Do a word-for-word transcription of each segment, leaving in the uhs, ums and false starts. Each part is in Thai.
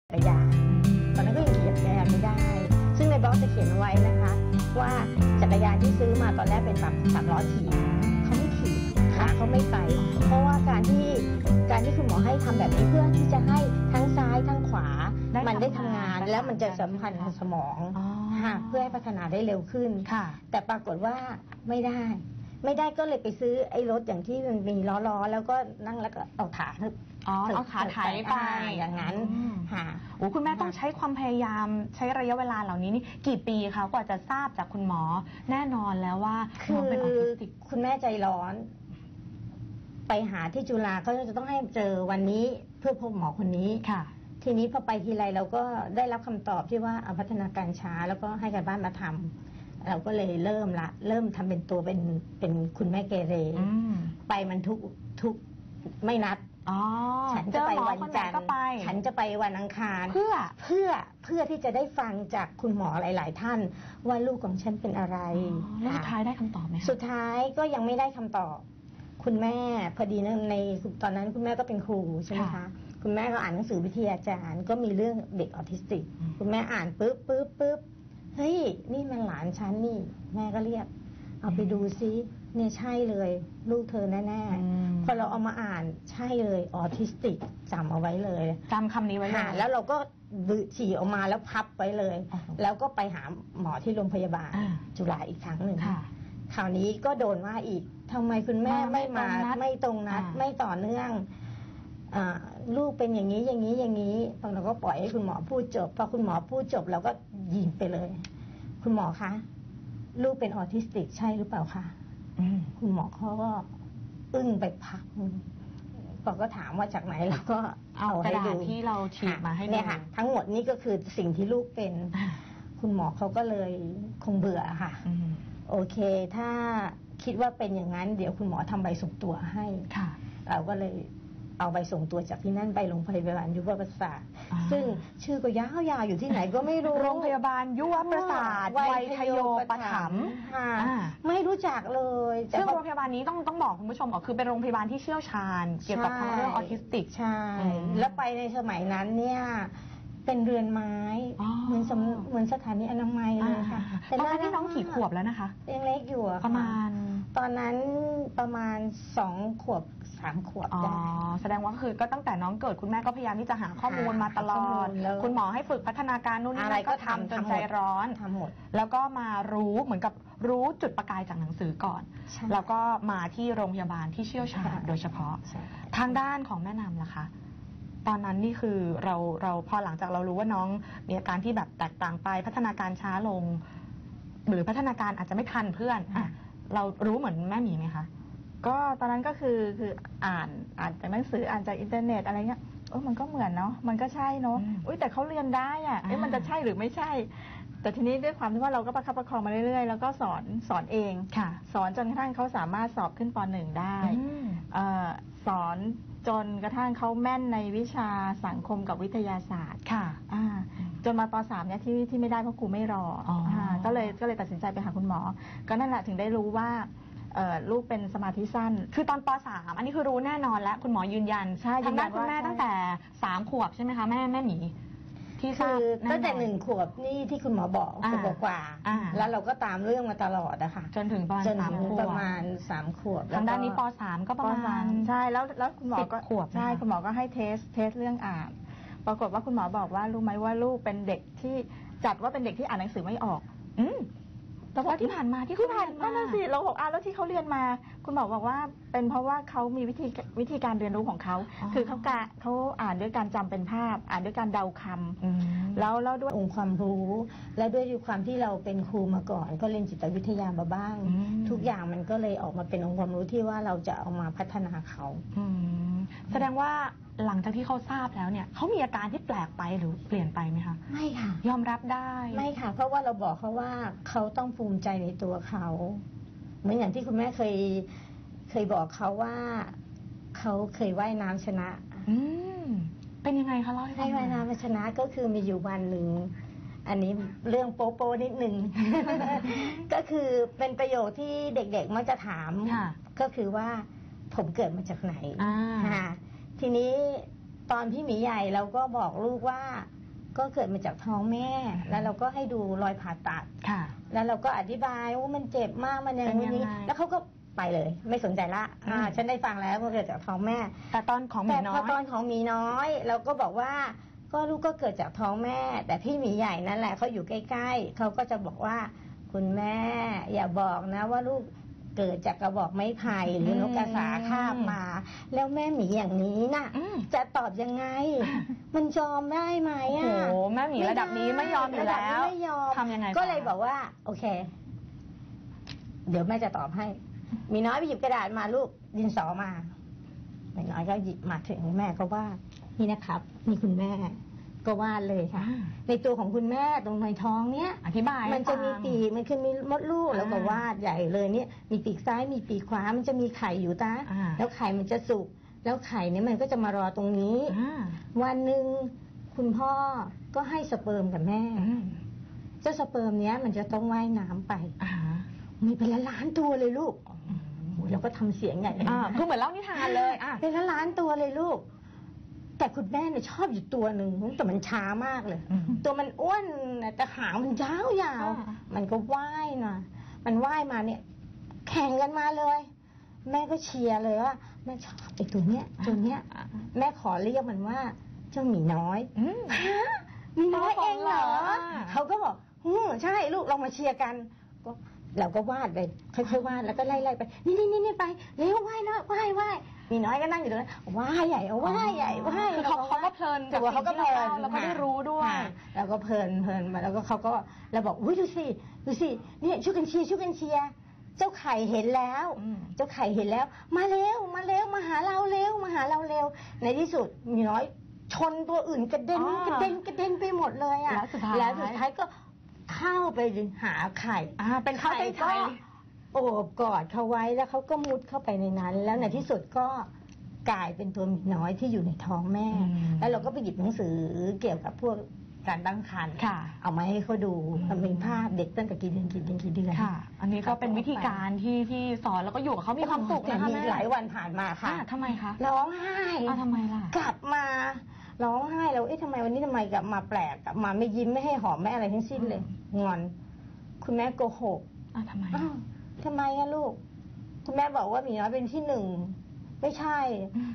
จักรยานตอนนั้นก็ยังขี่จักรยานไม่ได้ซึ่งในบล็อกจะเขียนเอาไว้นะคะว่าจักรยานที่ซื้อมาตอนแรกเป็นแบบสามล้อถีบเขาไม่ถีบขาเขาไม่ไปเพราะว่าการที่การที่คุณหมอให้ทำแบบนี้เพื่อที่จะให้ทั้งซ้ายทั้งขวามันได้ทำงานแล้วมันจะสัมพันธ์กับสมองเพื่อให้พัฒนาได้เร็วขึ้นแต่ปรากฏว่าไม่ได้ไม่ได้ก็เลยไปซื้อไอ้รถอย่างที่มันมีล้อๆแล้วก็นั่งแล้วก็เอาขาอ๋อเอาขาถ่ายไปอย่างนั้นค่ะโอ้คุณแม่ต้องใช้ความพยายามใช้ระยะเวลาเหล่านี้นี่กี่ปีคะกว่าจะทราบจากคุณหมอแน่นอนแล้วว่าคือคุณแม่ใจร้อนไปหาที่จุฬาเขาจะต้องให้เจอวันนี้เพื่อพบหมอคนนี้ค่ะทีนี้พอไปทีไรเราก็ได้รับคำตอบที่ว่าเอาพัฒนาการช้าแล้วก็ให้การบ้านมาทำเราก็เลยเริ่มละเริ่มทำเป็นตัวเป็นเป็นคุณแม่เกเรไปมันทุกทุกไม่นัดฉันจะไปวันจันทร์ฉันจะไปวันอังคารเพื่อเพื่อเพื่อที่จะได้ฟังจากคุณหมอหลายๆท่านว่าลูกของฉันเป็นอะไรแล้วสุดท้ายได้คำตอบไหมสุดท้ายก็ยังไม่ได้คำตอบคุณแม่พอดีในตอนนั้นคุณแม่ก็เป็นครูใช่ไหมคะคุณแม่ก็อ่านหนังสือวิทยาจารย์ก็มีเรื่องเด็กออทิสติกคุณแม่อ่านปุ๊บปุ๊บปุ๊บเฮ้ยนี่มันหลานฉันนี่แม่ก็เรียกเอาไปดูซิเนี่ยใช่เลยลูกเธอแน่ๆพอเราเอามาอ่านใช่เลยออทิสติกจำเอาไว้เลยจำคำนี้ไว้เลยแล้วเราก็บืฉี่ออกมาแล้วพับไว้เลยแล้วก็ไปหาหมอที่โรงพยาบาลจุฬาอีกครั้งหนึ่งคราวนี้ก็โดนว่าอีกทำไมคุณแม่ไม่มาไม่ตรงนัดไม่ต่อเนื่องลูกเป็นอย่างนี้อย่างนี้อย่างนี้เราก็ปล่อยให้คุณหมอพูดจบพอคุณหมอพูดจบเราก็ยิงไปเลยคุณหมอคะลูกเป็นออทิสติกใช่หรือเปล่าคะคุณหมอเขาก็อึ้งไปพักพอก็ถามว่าจากไหนเราก็เอากระดาษที่เราฉีดมาให้เนี่ยค่ะทั้งหมดนี่ก็คือสิ่งที่ลูกเป็นคุณหมอเขาก็เลยคงเบื่อค่ะโอเคถ้าคิดว่าเป็นอย่างนั้นเดี๋ยวคุณหมอทำใบส่งตัวให้เราก็เลยเอาใบส่งตัวจากที่นั่นไปโรงพยาบาลยุวประสาทซึ่งชื่อก็ยาวๆอยู่ที่ไหนก็ไม่รู้โรงพยาบาลยุวประสาทไวทโยปถัมภ์ไม่รู้จักเลยซึ่งโรงพยาบาลนี้ต้องต้องบอกคุณผู้ชมก่อนคือเป็นโรงพยาบาลที่เชี่ยวชาญเกี่ยวกับทางเรื่องออทิสติกใช่แล้วไปในสมัยนั้นเนี่ยเป็นเรือนไม้เหมือนเหมือนสถานีอนามัยเลยค่ะแต่ตอนนี้น้องกี่ขวบแล้วนะคะยังเล็กอยู่ประมาณตอนนั้นประมาณสองขวบสามขวบได้แสดงว่าคือก็ตั้งแต่น้องเกิดคุณแม่ก็พยายามที่จะหาข้อมูลมาตลอดคุณหมอให้ฝึกพัฒนาการนู่นนี่นั่นก็ทำจนใจร้อนทำหมดแล้วก็มารู้เหมือนกับรู้จุดประกายจากหนังสือก่อนแล้วก็มาที่โรงพยาบาลที่เชี่ยวชาญโดยเฉพาะทางด้านของแม่นำล่ะคะตอนนั้นนี่คือเราเราพอหลังจากเรารู้ว่าน้องมีอาการที่แบบแตกต่างไปพัฒนาการช้าลงหรือพัฒนาการอาจจะไม่ทันเพื่อนอ่ะเรารู้เหมือนแม่หมีไหมคะก็ตอนนั้นก็คือคืออ่านอ่านจากหนังสืออ่านจากอินเทอร์เน็ตอะไรเงี้ยเออมันก็เหมือนเนาะมันก็ใช่เนาะอุ้ยแต่เขาเรียนได้อ่ะเอ๊ะมันจะใช่หรือไม่ใช่แต่ทีนี้ด้วยความที่ว่าเราก็ประคับประคองมาเรื่อยๆแล้วก็สอนสอนเองค่ะสอนจนกระทั่งเขาสามารถสอบขึ้นป หนึ่ง ได้สอนจนกระทั่งเขาแม่นในวิชาสังคมกับวิทยาศาสตร์ค่ะจนมาป สามเนี่ยที่ที่ไม่ได้เพราะครูไม่รอก็เลยก็เลยตัดสินใจไปหาคุณหมอก็นั่นแหละถึงได้รู้ว่าลูกเป็นสมาธิสั้นคือตอนป สาม อันนี้คือรู้แน่นอนแล้วคุณหมอยืนยันใช่ทางด้านคุณแม่ตั้งแต่สามขวบใช่ไหมคะแม่แม่หมีที่คือตั้งแต่หนึ่งขวบนี่ที่คุณหมอบอกขวบกว่าแล้วเราก็ตามเรื่องมาตลอดนะคะจนถึงประมาณสามขวบประมาณสามขวบทางด้านนี้ป สาม ก็ประมาณใช่แล้วแล้วคุณหมอก็ขวบใช่คุณหมอก็ให้เทสเทสเรื่องอ่านปรากฏว่าคุณหมอบอกว่ารู้ไหมว่าลูกเป็นเด็กที่จัดว่าเป็นเด็กที่อ่านหนังสือไม่ออกอืมแต่ว่าที่ผ่านมาที่ที่ผ่านนั่นน่ะสิเราบอกอ่านแล้วที่เขาเรียนมาคุณหมอบอกว่าเป็นเพราะว่าเขามีวิธีวิธีการเรียนรู้ของเขาคือเขาการเขาอ่านด้วยการจำเป็นภาพอ่านด้วยการเดาคำแล้วแล้วด้วยองค์ความรู้และด้วยความที่เราเป็นครูมาก่อนก็เรียนจิตวิทยามาบ้างทุกอย่างมันก็เลยออกมาเป็นองค์ความรู้ที่ว่าเราจะเอามาพัฒนาเขาแสดงว่าหลังจากที่เขาทราบแล้วเนี่ยเขามีอาการที่แปลกไปหรือเปลี่ยนไปไหมคะไม่ค่ะยอมรับได้ไม่ค่ะเพราะว่าเราบอกเขาว่าเขาต้องภูมิใจในตัวเขาเหมือนอย่างที่คุณแม่เคยเคยบอกเขาว่าเขาเคยว่ายน้ำชนะอืมเป็นยังไงคะเล่าให้ฟังหน่อยว่ายน้ำชนะก็คือมีอยู่วันหนึ่งอันนี้เรื่องโป๊โป๊นิดนึง ก็คือเป็นประโยคที่เด็กๆมักจะถามก็คือว่าผมเกิดมาจากไหนทีนี้ตอนพี่หมีใหญ่เราก็บอกลูกว่าก็เกิดมาจากท้องแม่ แล้วเราก็ให้ดูรอยผ่าตัดค่ะแล้วเราก็อธิบายว่ามันเจ็บมากมันอย่างนี้แล้วเขาก็ไปเลยไม่สนใจละอ่าฉันได้ฟังแล้วมันเกิดจากท้องแม่แต่ตอนของหมีน้อยแต่พอตอนของหมีน้อยเราก็บอกว่าก็ลูกก็เกิดจากท้องแม่แต่พี่หมีใหญ่นั่นแหละเขาอยู่ใกล้ๆเขาก็จะบอกว่าคุณแม่อย่าบอกนะว่าลูกเกิดจากกระบอกไม้ไผ่หรือนกกระสาคาบมา แล้วแม่หมีอย่างนี้น่ะจะตอบยังไง มันยอมได้ไหมอ่ะโอ้แม่หมีระดับนี้ไม่ยอมอยู่แล้วไม่ยอมทำยังไงก็เลยบอกว่าโอเคเดี๋ยวแม่จะตอบให้มีน้อยไปหยิบกระดาษมาลูกดินสอมามีน้อยก็หยิบมาถึงแม่ก็ว่านี่นะครับนี่คุณแม่ก็วาดเลยค่ะในตัวของคุณแม่ตรงในท้องเนี้ยอธิบายมันจะมีปีกมันคือมีมดลูกแล้วก็วาดใหญ่เลยเนี่ยมีปีกซ้ายมีปีกขวามันจะมีไข่อยู่ตาแล้วไข่มันจะสุกแล้วไข่เนี่ยมันก็จะมารอตรงนี้วันหนึ่งคุณพ่อก็ให้สเปิร์มกับแม่เจ้าสเปิร์มเนี้ยมันจะต้องว่ายน้ำไปมีเป็นล้านตัวเลยลูกแล้วก็ทำเสียงใหญ่คือเหมือนเล่านิทานเลยเป็นล้านตัวเลยลูกแต่คุณแม่เนี่ยชอบอยู่ตัวหนึ่งแต่มันช้ามากเลยตัวมันอ้วนแต่หางมันยาวยาวมันก็ว่ายนะมันว่ายมาเนี่ยแข่งกันมาเลย แม่ก็เชียร์เลยว่าแม่ชอบไอ้ตัวเนี้ยตัวเนี้ยแม่ขอเรียกมันว่าเจ้าหมีน้อยฮะหมีน้อยเองเหรอเขาก็บอกอืมใช่ลูกลองมาเชียร์กันก็เราก็วาดไปค่อยๆวาดแล้วก็ไล่ๆไปนี่นี่นี่ไปเร็วว่ายนะว่ายว่ายมีน้อยก็นั่งอยู่ตรงนั้นว่ายใหญ่เอาว่ายใหญ่ว่ายเขาเขาก็เพลินแต่ว่าเขาก็เพลินแล้วก็ได้รู้ด้วยแล้วก็เพลินเพลินมาแล้วก็เขาก็เราบอกอุ้ยดูสิดูสินี่ช่วยกันเชียร์ช่วยกันเชียร์เจ้าไข่เห็นแล้วเจ้าไข่เห็นแล้วมาเร็วมาเร็วมาหาเราเร็วมาหาเราเร็วในที่สุดมีน้อยชนตัวอื่นกระเด็นกระเด็นกระเด็นไปหมดเลยอ่ะแล้วสุดท้ายก็เข้าไปหาไข่เป็นไข่ก็โอบกอดเขาไว้แล้วเขาก็มุดเข้าไปในนั้นแล้วในที่สุดก็กลายเป็นตัวหมีน้อยที่อยู่ในท้องแม่แล้วเราก็ไปหยิบหนังสือเกี่ยวกับพวกการตั้งครรภ์เอามาให้เขาดูมันเป็นภาพเด็กตั้งแต่กี่เดือนกี่เดือนกี่เดือนค่ะอันนี้ก็เป็นวิธีการที่ที่สอนแล้วก็อยู่กับเขามีความสุขนะคะมีหลายวันผ่านมาค่ะทำไมคะร้องไห้ทำไมล่ะกลับมาร้องไห้แล้วเอ๊ะทำไมวันนี้ทำไมกลับมาแปลกกลับมาไม่ยิ้มไม่ให้หอมไม่อะไรทั้งสิ้นเลยงอนคุณแม่โกหกอ่ะทำไมทำไมอะลูกคุณแม่บอกว่าหมีน้อยเป็นที่หนึ่งไม่ใช่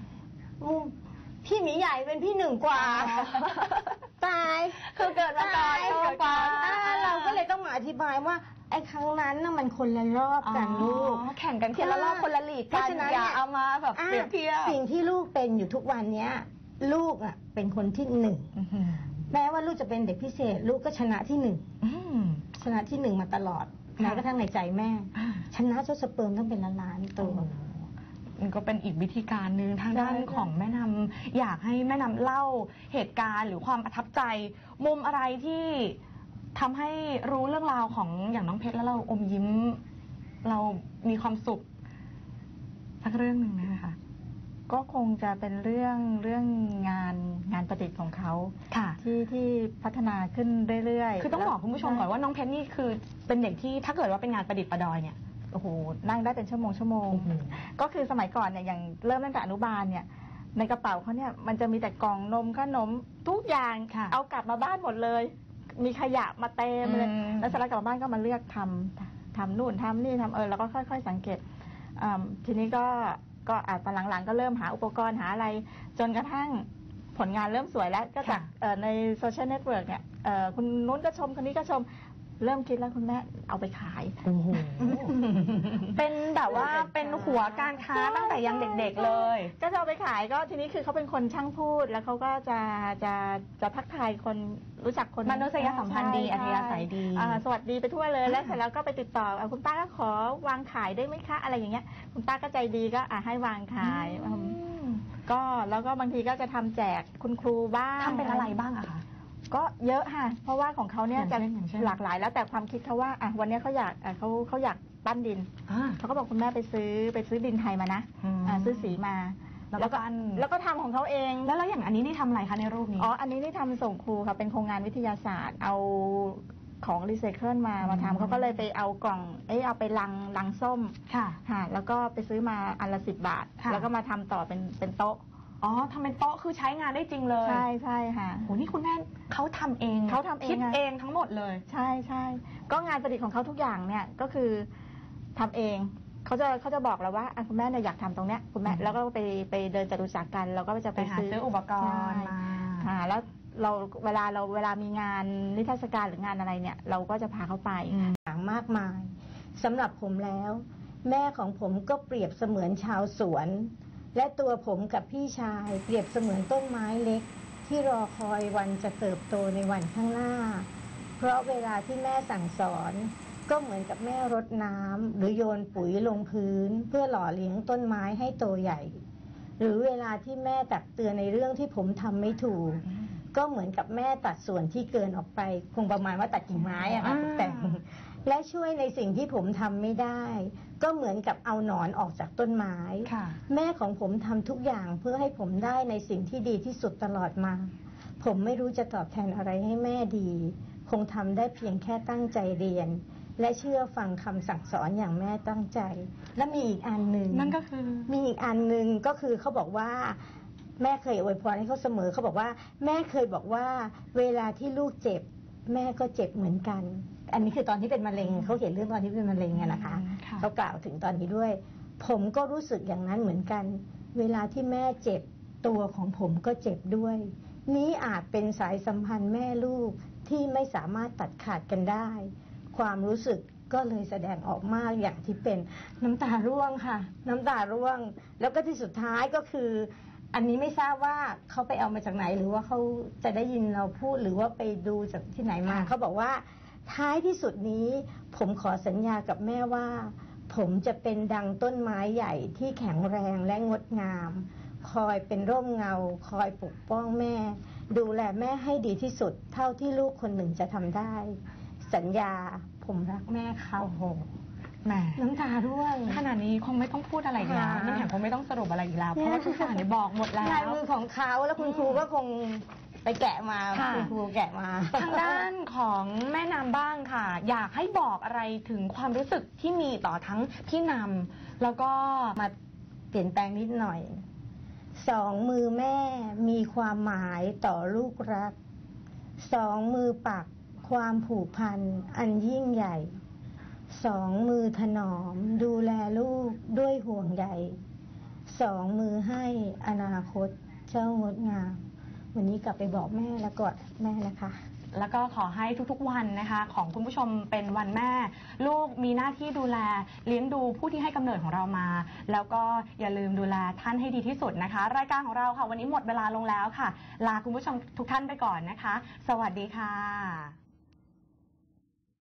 พี่หมีใหญ่เป็นพี่หนึ่งกว่าตายคือเกิดมาตายกว่าเราก็เลยต้องมาอธิบายว่าไอ้ครั้งนั้นน่ะมันคนละรอบกันลูกแข่งกันคนละรอบคนละลีกกันอย่าเอามาแบบเปรียบเทียบสิ่งที่ลูกเป็นอยู่ทุกวันเนี้ยลูกอ่ะเป็นคนที่หนึ่งแม้ว่าลูกจะเป็นเด็กพิเศษลูกก็ชนะที่หนึ่งชนะที่หนึ่งมาตลอดแม้กระทั่งในใจแม่ชนะเจ้าสเปิร์มต้องเป็นล้านๆตัวมันก็เป็นอีกวิธีการหนึ่งทางด้านของแม่นำอยากให้แม่นำเล่าเหตุการณ์หรือความประทับใจมุมอะไรที่ทำให้รู้เรื่องราวของอย่างน้องเพชรแล้วเราอมยิ้มเรามีความสุขสักเรื่องหนึ่งนะคะก็คงจะเป็นเรื่องเรื่องงานงานประดิษฐ์ของเขาที่ที่พัฒนาขึ้นเรื่อยๆคือต้องบอกคุณผู้ชมก่อนว่าน้องเพชรนี่คือเป็นเด็กที่ถ้าเกิดว่าเป็นงานประดิษฐ์ประดอยเนี่ยโอ้โหนั่งได้เป็นชั่วโมงชั่วโมงก็คือสมัยก่อนเนี่ยอย่างเริ่มตั้งแต่อนุบาลเนี่ยในกระเป๋าเขาเนี่ยมันจะมีแต่กล่องนมขนมทุกอย่างเอากลับมาบ้านหมดเลยมีขยะมาเต็มเลยแล้วเสร็จแล้วกลับมาบ้านก็มาเลือกทำทำนู่นทำนี่ทำเออแล้วก็ค่อยๆสังเกตทีนี้ก็ก็อาจตอนหลังๆก็เริ่มหาอุปกรณ์หาอะไรจนกระทั่งผลงานเริ่มสวยแล้วก็จากในโซเชียลเน็ตเวิร์กเนี่ยคุณนู้นก็ชมคนนี้ก็ชมเริ่มคิดแล้วคุณแม่เอาไปขายเป็นแบบว่าเป็นหัวการค้าตั้งแต่ยังเด็กๆเลยก็จะเอาไปขายก็ทีนี้คือเขาเป็นคนช่างพูดแล้วเขาก็จะจะจะทักทายคนรู้จักคนมนุษยสัมพันธ์ดีอัธยาศัยดีสวัสดีไปทั่วเลยแล้วเสร็จแล้วก็ไปติดต่อคุณป้าก็ขอวางขายได้ไหมคะอะไรอย่างเงี้ยคุณป้าก็ใจดีก็ให้วางขายก็แล้วก็บางทีก็จะทำแจกคุณครูบ้างทำเป็นอะไรบ้างอะคะก็เยอะค่ะเพราะว่าของเขาเนี่ยจะหลากหลายแล้วแต่ความคิดเขาว่าอ่ะวันนี้เขาอยากเขาเขาอยากปั้นดินเขาก็บอกคุณแม่ไปซื้อไปซื้อดินไทยมานะซื้อสีมาแล้วก็แล้วก็ทำของเขาเองแล้วแล้วอย่างอันนี้นี่ทำอะไรคะในรูปนี้อ๋ออันนี้นี่ทำส่งครูค่ะเป็นโครงงานวิทยาศาสตร์เอาของรีไซเคิลมามาทำเขาก็เลยไปเอากล่องเอ้เอาไปลังลังส้มค่ะค่ะแล้วก็ไปซื้อมาอันละสิบบาทแล้วก็มาทำต่อเป็นเป็นโต๊ะอ๋อทำเป็นโต๊ะคือใช้งานได้จริงเลยใช่ใช่ค่ะโหนี่คุณแม่เขาทำเองเขาทำเองคิดอะเองทั้งหมดเลยใช่ใช่ก็งานประดิษฐ์ของเขาทุกอย่างเนี่ยก็คือทำเองเขาจะเขาจะบอกเราว่าอ่ะคุณแม่เนี่ยอยากทำตรงเนี้ยคุณแม่อืมแล้วก็ไปไปเดินจตุจักรกันเราก็จะไปไปหาซื้อซื้ออุปกรณ์ใช่มาค่ะแล้วเราเวลาเราเวลามีงานนิทรรศการหรืองานอะไรเนี่ย เราก็จะพาเขาไปอย่างมากมายสำหรับผมแล้ว แม่ของผมก็เปรียบเสมือนชาวสวน และตัวผมกับพี่ชายเปรียบเสมือนต้นไม้เล็ก ที่รอคอยวันจะเติบโตในวันข้างหน้า เพราะเวลาที่แม่สั่งสอน ก็เหมือนกับแม่รดน้ำหรือโยนปุ๋ยลงพื้น เพื่อหล่อเลี้ยงต้นไม้ให้โตใหญ่ หรือเวลาที่แม่ตักเตือนในเรื่องที่ผมทำไม่ถูก ก็เหมือนกับแม่ตัดส่วนที่เกินออกไป คงประมาณว่าตัดกิ่งไม้อะค่ะอ่าแต่และช่วยในสิ่งที่ผมทำไม่ได้ ก็เหมือนกับเอาหนอนออกจากต้นไม้ค่ะแม่ของผมทำทุกอย่างเพื่อให้ผมได้ในสิ่งที่ดีที่สุดตลอดมา ผมไม่รู้จะตอบแทนอะไรให้แม่ดี คงทำได้เพียงแค่ตั้งใจเรียน และเชื่อฟังคำสั่งสอนอย่างแม่ตั้งใจ และมีอีกอันหนึ่งนั่นก็คือมีอีกอันหนึ่งก็คือเขาบอกว่า แม่เคยอวยพรให้เขาเสมอเขาบอกว่า แม่เคยบอกว่า เวลาที่ลูกเจ็บ แม่ก็เจ็บเหมือนกัน อันนี้คือตอนที่เป็นมะเร็งเขาเขียนเรื่องตอนที่เป็นมะเร็งอะนะคะอืมค่ะเขากล่าวถึงตอนนี้ด้วย ผมก็รู้สึกอย่างนั้นเหมือนกัน เวลาที่แม่เจ็บตัวของผมก็เจ็บด้วย นี้อาจเป็นสายสัมพันธ์แม่ลูกที่ไม่สามารถตัดขาดกันได้ ความรู้สึกก็เลยแสดงออกมากอย่างที่เป็นน้ำตาร่วงค่ะ น้ำตาร่วง แล้วก็ที่สุดท้ายก็คือ อันนี้ไม่ทราบว่าเขาไปเอามาจากไหน หรือว่าเขาจะได้ยินเราพูดหรือว่าไปดูจากที่ไหนมาค่ะเขาบอกว่าท้ายที่สุดนี้ ผมขอสัญญากับแม่ว่า ผมจะเป็นดังต้นไม้ใหญ่ที่แข็งแรงและงดงาม คอยเป็นร่มเงา คอยปกป้องแม่ ดูแลแม่ให้ดีที่สุด เท่าที่ลูกคนหนึ่งจะทำได้ สัญญาผมรักแม่เขาโอ้โหแหมน้ำตาร่วงขนาดนี้คงไม่ต้องพูดอะไรอีกแล้วค่ะน้ำแข็งคงไม่ต้องสรุปอะไรอีกแล้ว เพราะว่าทุกอย่างเนี่ยบอกหมดแล้ลายว มือของเขาแล้วคุณครูก็คงไปแกะมาค่ะคุณครูแกะมาทางด้านของแม่นำบ้างค่ะ อยากให้บอกอะไรถึงความรู้สึกที่มีต่อทั้งพี่นำแล้วก็มาเปลี่ยนแปลงนิดหน่อย สองมือแม่มีความหมายต่อลูกรัก สองมือปักความผูกพันอันยิ่งใหญ่ สองมือถนอมดูแลลูกด้วยห่วงใย สองมือให้อนาคตเจ้างดงาม วันนี้กลับไปบอกแม่แล้วกอดแม่นะคะแล้วก็ขอให้ทุกๆวันนะคะ ของคุณผู้ชมเป็นวันแม่ ลูกมีหน้าที่ดูแลเลี้ยงดูผู้ที่ให้กำเนิดของเรามา แล้วก็อย่าลืมดูแลท่านให้ดีที่สุดนะคะ รายการของเราค่ะ วันนี้หมดเวลาลงแล้วค่ะ ลาคุณผู้ชมทุกท่านไปก่อนนะคะ สวัสดีค่ะ